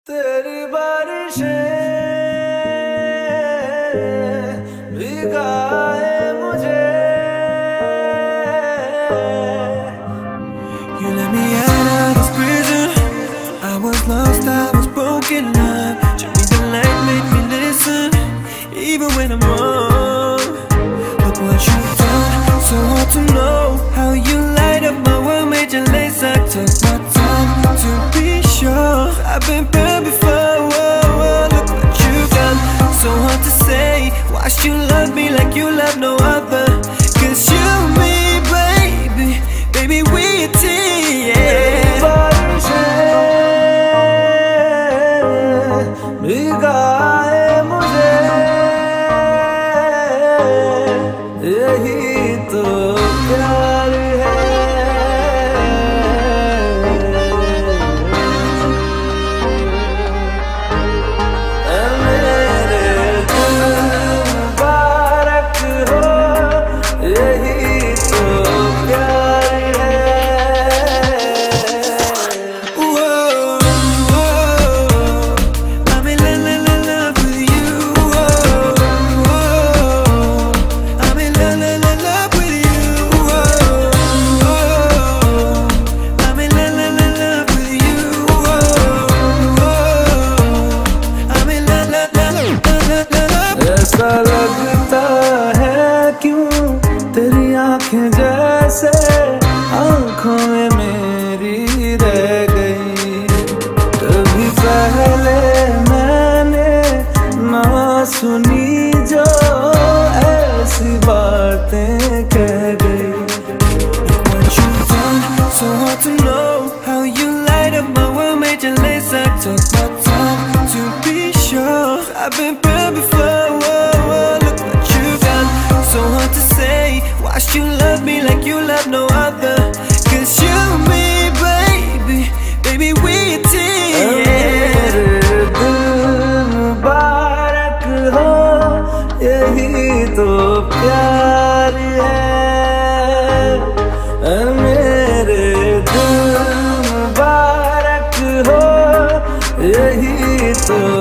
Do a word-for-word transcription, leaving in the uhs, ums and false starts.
तेरी बारिशें भिगाए मुझे। You let me out of this prison. I was lost, I was broken up. Show me the light, make me listen, even when I'm wrong. Look what you've done, so hard to know how you light up my world, made your lace. I took my time to be sure. I've been burned before, whoa, whoa. Look what you've done, so hard to say. Watched you love me like you love no other. Cause you, me, baby, baby, we a team, yeah. भिगाए मुझे, यही तो प्यार है। मेरे दिल मुबारक हो, यही तो प्यार है। ऐसा लगता है क्यों तेरी आंखें जैसे आंखों में मेरी रह गई। कभी पहले मैंने ना सुनी जो ऐसी बातें कह गई। What you've done, so hard to know how you light up my world, made your lace. I took my time to be sure. I've been burned before, whoa, whoa. Look what you've done, so hard to say. Watched you love me like you love no other. Cause you, me, baby, baby, we a team, yeah. मेरे दिल मुबारक हो, यही तो प्यार है। मेरे दिल मुबारक हो, यही तो